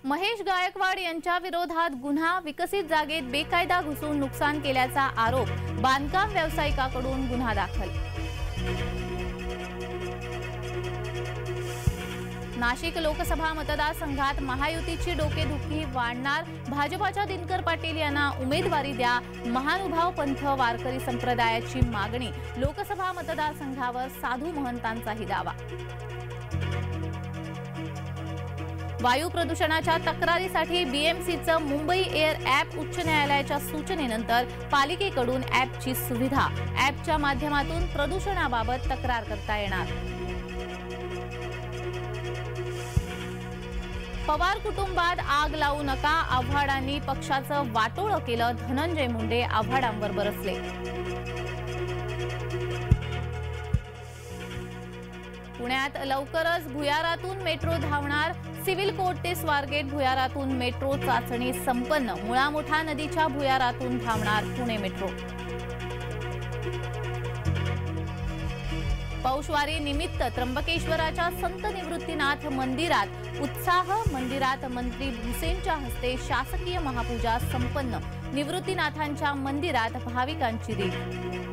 महेश गायकवाड यांच्या विरोधात गुन्हा, विकसित जागेत बेकायदा घुसून नुकसान केल्याचा आरोप, बांधकाम व्यावसायिकाकडून गुन्हा दाखल। नाशिक लोकसभा मतदारसंघात महायुतीची डोकेदुखी वाढणार, भाजपाच्या दिनकर पाटील यांना उमेदवारी द्या, महानुभाव पंथ वारकरी संप्रदायाची मागणी, लोकसभा मतदारसंघावर साधू महंतांचाही दावा। वायू प्रदूषणाच्या तक्रारीसाठी बीएमसीचं मुंबई एअर ॲप उच्च न्यायालयाच्या सूचनेनंतर पालिकेकडून ॲपची सुविधा, ॲपच्या माध्यमातून प्रदूषणाबाबत तक्रार करता येणार। पवार कुटुंबात आग लावू नका, आव्हाडांनी पक्षाचं वाटोळं केलं, धनंजय मुंडे आव्हाडांवर बरसले। पुण्यात लवकरच भुयारातून मेट्रो धावणार, सिव्हिल कोर्ट ते स्वारगेट भुयारातून मेट्रो चाचणी संपन्न, मुळामुठा नदीच्या भुयारातून धावणार पुणे मेट्रो। पौषवारी निमित्त त्र्यंबकेश्वराच्या संत निवृत्तीनाथ मंदिरात उत्साह, मंदिरात मंत्री भुसेंच्या हस्ते शासकीय महापूजा संपन्न, निवृत्तीनाथांच्या मंदिरात भाविकांची रीघ।